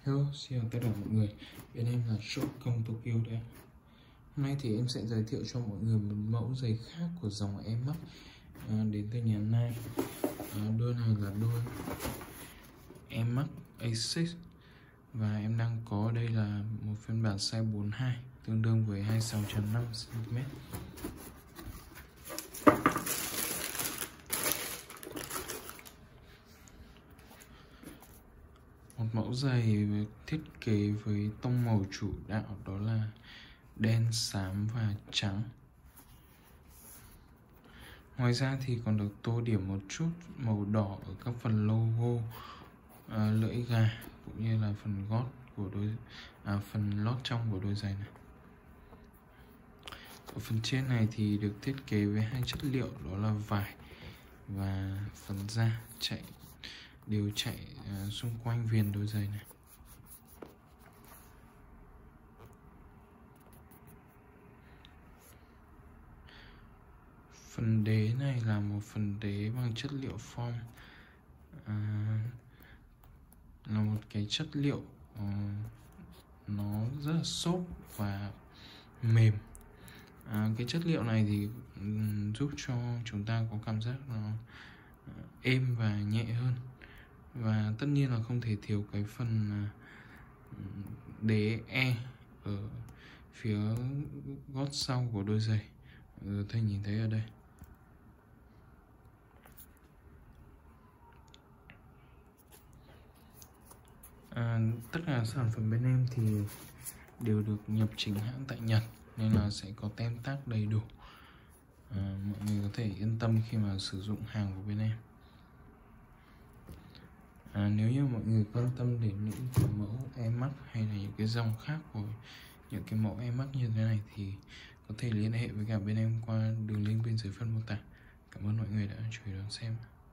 Hello, xin chào tất cả mọi người. Bên em là Shop Công Tokyo đây. Hôm nay thì em sẽ giới thiệu cho mọi người một mẫu giày khác của dòng Air Max đến từ nhà Nike. Đôi này là đôi Air Max A6 và em đang có đây là một phiên bản size 42 tương đương với 26,5 cm. Một mẫu giày thiết kế với tông màu chủ đạo đó là đen, xám và trắng. Ngoài ra thì còn được tô điểm một chút màu đỏ ở các phần logo, lưỡi gà cũng như là phần gót của phần lót trong của đôi giày này. Ở phần trên này thì được thiết kế với hai chất liệu đó là vải và phần da đều chạy xung quanh viền đôi giày này. Phần đế này là một phần đế bằng chất liệu form, là một cái chất liệu nó rất là xốp và mềm. Cái chất liệu này thì giúp cho chúng ta có cảm giác nó êm và nhẹ hơn. Và tất nhiên là không thể thiếu cái phần đế E ở phía gót sau của đôi giày. Thầy nhìn thấy ở đây. Tất cả sản phẩm bên em thì đều được nhập chính hãng tại Nhật nên là sẽ có tem tag đầy đủ. Mọi người có thể yên tâm khi mà sử dụng hàng của bên em. Nếu như mọi người quan tâm đến những cái mẫu Air Max hay là những cái dòng khác của những cái mẫu Air Max như thế này thì có thể liên hệ với cả bên em qua đường link bên dưới phần mô tả. Cảm ơn mọi người đã chú ý đón xem.